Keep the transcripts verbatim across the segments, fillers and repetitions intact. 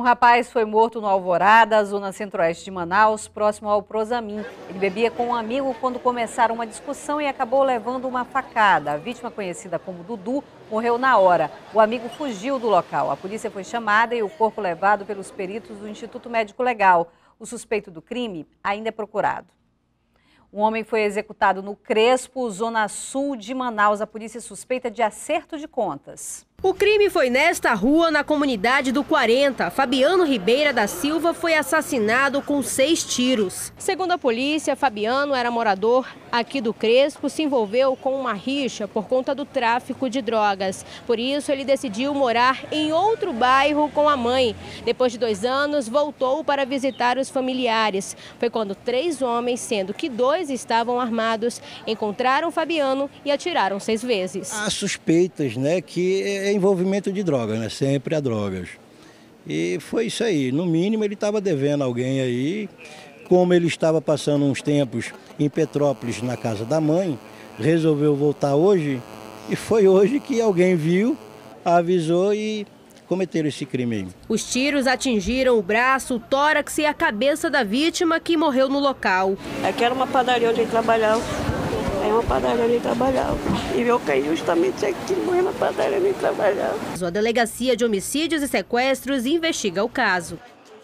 rapaz foi morto no Alvorada, zona centro-oeste de Manaus, próximo ao Prosamin. Ele bebia com um amigo quando começaram uma discussão e acabou levando uma facada. A vítima, conhecida como Dudu, morreu na hora. O amigo fugiu do local. A polícia foi chamada e o corpo levado pelos peritos do Instituto Médico Legal. O suspeito do crime ainda é procurado. Um homem foi executado no Crespo, zona sul de Manaus. A polícia suspeita de acerto de contas. O crime foi nesta rua, na comunidade do quarenta. Fabiano Ribeira da Silva foi assassinado com seis tiros. Segundo a polícia, Fabiano era morador aqui do Crespo, se envolveu com uma rixa por conta do tráfico de drogas. Por isso, ele decidiu morar em outro bairro com a mãe. Depois de dois anos, voltou para visitar os familiares. Foi quando três homens, sendo que dois estavam armados, encontraram Fabiano e atiraram seis vezes. Há suspeitas, né, que é envolvimento de drogas, né? Sempre há drogas. E foi isso aí. No mínimo, ele estava devendo alguém aí. Como ele estava passando uns tempos em Petrópolis, na casa da mãe, resolveu voltar hoje. E foi hoje que alguém viu, avisou e cometeram esse crime aí. Os tiros atingiram o braço, o tórax e a cabeça da vítima, que morreu no local. Aqui era uma padaria onde ele trabalhava. É uma padaria ali trabalhava. E eu caí justamente aqui, morri na padaria ali trabalhava. A Delegacia de Homicídios e Sequestros investiga o caso.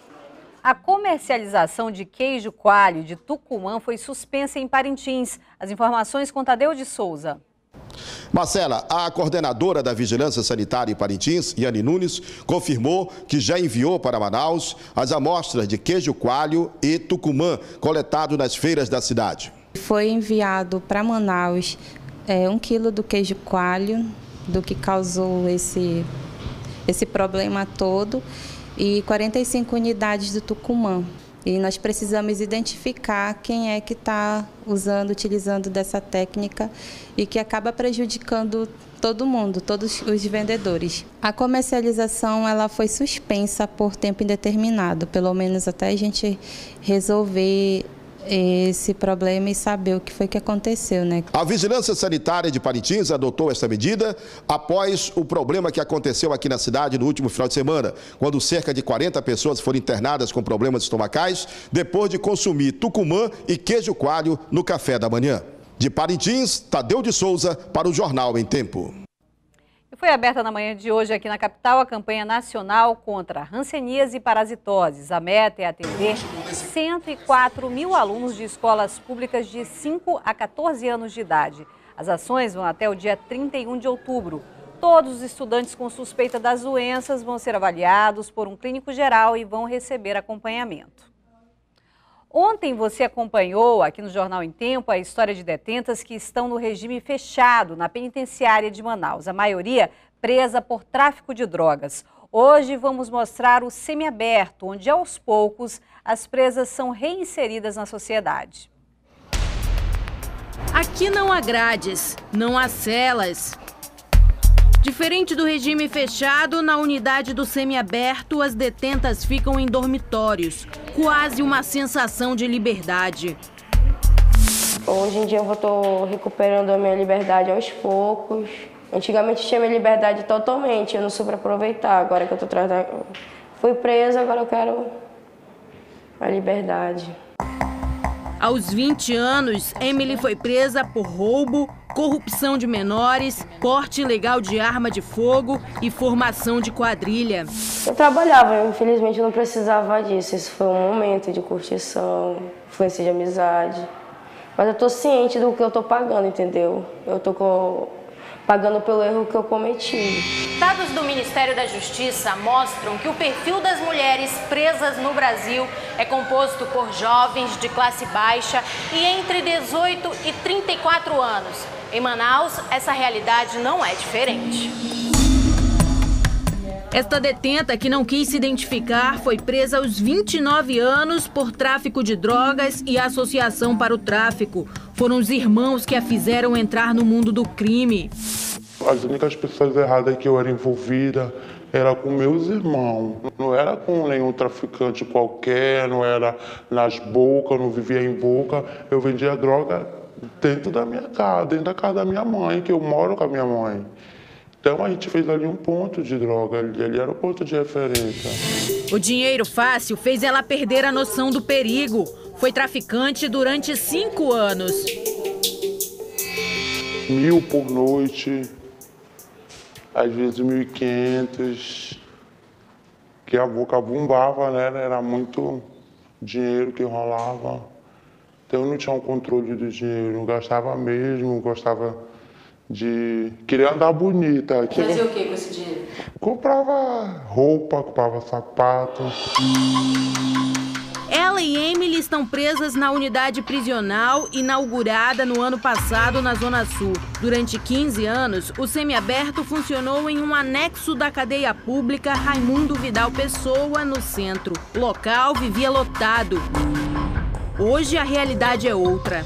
A comercialização de queijo coalho de Tucumã foi suspensa em Parintins. As informações com Tadeu de Souza. Marcela, a coordenadora da Vigilância Sanitária em Parintins, Yane Nunes, confirmou que já enviou para Manaus as amostras de queijo coalho e Tucumã coletado nas feiras da cidade. Foi enviado para Manaus é, um quilo do queijo coalho, do que causou esse, esse problema todo, e quarenta e cinco unidades do Tucumã. E nós precisamos identificar quem é que está usando, utilizando dessa técnica e que acaba prejudicando todo mundo, todos os vendedores. A comercialização ela foi suspensa por tempo indeterminado, pelo menos até a gente resolver esse problema e saber o que foi que aconteceu, né? A Vigilância Sanitária de Parintins adotou essa medida após o problema que aconteceu aqui na cidade no último final de semana, quando cerca de quarenta pessoas foram internadas com problemas estomacais depois de consumir Tucumã e queijo coalho no café da manhã. De Parintins, Tadeu de Souza para o Jornal em Tempo. E foi aberta na manhã de hoje aqui na capital a campanha nacional contra hanseníase e parasitoses. A meta é atender cento e quatro mil alunos de escolas públicas de cinco a quatorze anos de idade. As ações vão até o dia trinta e um de outubro. Todos os estudantes com suspeita das doenças vão ser avaliados por um clínico geral e vão receber acompanhamento. Ontem você acompanhou aqui no Jornal em Tempo a história de detentas que estão no regime fechado na penitenciária de Manaus, a maioria presa por tráfico de drogas. Hoje vamos mostrar o semiaberto, onde aos poucos as presas são reinseridas na sociedade. Aqui não há grades, não há celas. Diferente do regime fechado, na unidade do semiaberto, as detentas ficam em dormitórios. Quase uma sensação de liberdade. Hoje em dia eu estou recuperando a minha liberdade aos poucos. Antigamente tinha minha liberdade totalmente, eu não soube aproveitar. Agora que eu tô tratando, fui presa, agora eu quero a liberdade. Aos vinte anos, Emily foi presa por roubo, corrupção de menores, porte ilegal de arma de fogo e formação de quadrilha. Eu trabalhava, infelizmente eu não precisava disso. Isso foi um momento de curtição, influência de amizade. Mas eu tô ciente do que eu tô pagando, entendeu? Eu tô com... pagando pelo erro que eu cometi. Dados do Ministério da Justiça mostram que o perfil das mulheres presas no Brasil é composto por jovens de classe baixa e entre dezoito e trinta e quatro anos. Em Manaus, essa realidade não é diferente. Esta detenta, que não quis se identificar, foi presa aos vinte e nove anos por tráfico de drogas e associação para o tráfico. Foram os irmãos que a fizeram entrar no mundo do crime. As únicas pessoas erradas que eu era envolvida era com meus irmãos. Não era com nenhum traficante qualquer, não era nas bocas, não vivia em boca. Eu vendia droga dentro da minha casa, dentro da casa da minha mãe, que eu moro com a minha mãe. Então a gente fez ali um ponto de droga, ali era o ponto de referência. O dinheiro fácil fez ela perder a noção do perigo. Foi traficante durante cinco anos. Mil por noite, às vezes mil e quinhentos, que a boca bombava, né? Era muito dinheiro que rolava. Então eu não tinha um controle do dinheiro, não gastava mesmo, gostava de... Queria andar bonita. Fazia o que com esse dinheiro? Comprava roupa, comprava sapato. Ela e Emily estão presas na unidade prisional inaugurada no ano passado na Zona Sul. Durante quinze anos, o semiaberto funcionou em um anexo da cadeia pública Raimundo Vidal Pessoa, no centro. O local vivia lotado. Hoje a realidade é outra.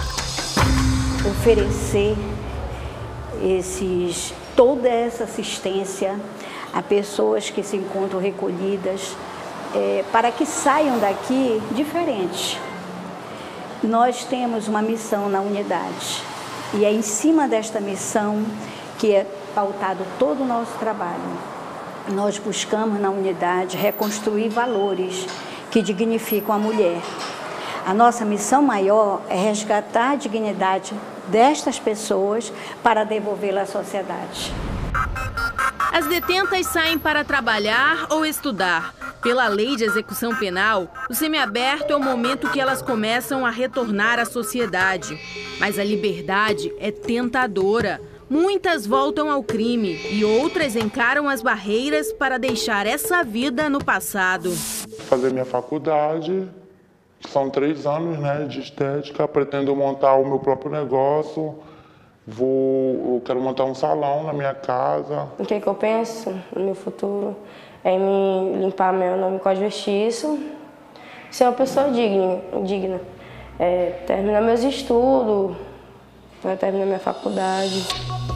Oferecer esses, toda essa assistência a pessoas que se encontram recolhidas, É, para que saiam daqui diferentes. Nós temos uma missão na unidade e é em cima desta missão que é pautado todo o nosso trabalho. Nós buscamos na unidade reconstruir valores que dignificam a mulher. A nossa missão maior é resgatar a dignidade destas pessoas para devolvê-la à sociedade. As detentas saem para trabalhar ou estudar. Pela lei de execução penal, o semiaberto é o momento que elas começam a retornar à sociedade. Mas a liberdade é tentadora. Muitas voltam ao crime e outras encaram as barreiras para deixar essa vida no passado. Fazer minha faculdade, são três anos, né, de estética, pretendo montar o meu próprio negócio. Vou, eu quero montar um salão na minha casa. O que, que eu penso no meu futuro é me limpar meu nome com a justiça, ser uma pessoa digna, digna. É, terminar meus estudos, terminar minha faculdade.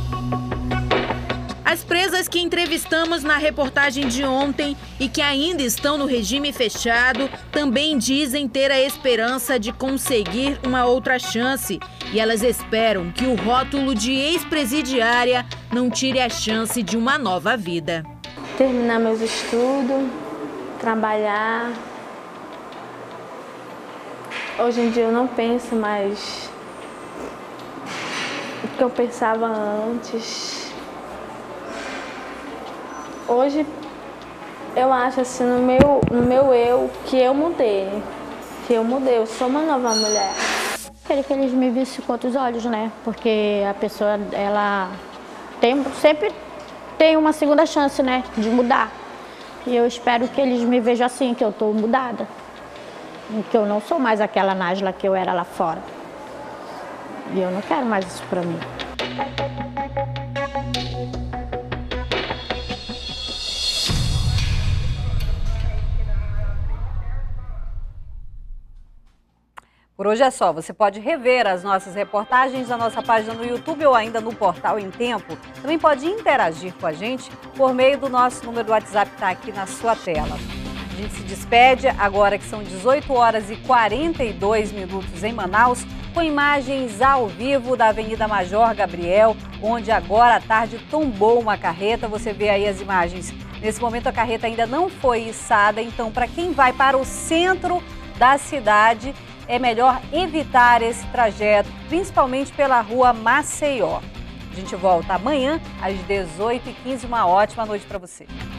As presas que entrevistamos na reportagem de ontem e que ainda estão no regime fechado também dizem ter a esperança de conseguir uma outra chance. E elas esperam que o rótulo de ex-presidiária não tire a chance de uma nova vida. Terminar meus estudos, trabalhar. Hoje em dia eu não penso mais o que eu pensava antes. Hoje eu acho assim no meu, no meu eu que eu mudei, que eu mudei, eu sou uma nova mulher. Queria que eles me vissem com outros olhos, né? Porque a pessoa, ela tem, sempre tem uma segunda chance, né? De mudar. E eu espero que eles me vejam assim, que eu tô mudada. Que eu não sou mais aquela Nájila que eu era lá fora. E eu não quero mais isso pra mim. Por hoje é só. Você pode rever as nossas reportagens na nossa página no YouTube ou ainda no portal Em Tempo. Também pode interagir com a gente por meio do nosso número do WhatsApp que está aqui na sua tela. A gente se despede agora que são dezoito horas e quarenta e dois minutos em Manaus, com imagens ao vivo da Avenida Major Gabriel, onde agora à tarde tombou uma carreta. Você vê aí as imagens. Nesse momento a carreta ainda não foi içada, então para quem vai para o centro da cidade, é melhor evitar esse trajeto, principalmente pela rua Maceió. A gente volta amanhã às dezoito e quinze. Uma ótima noite para você.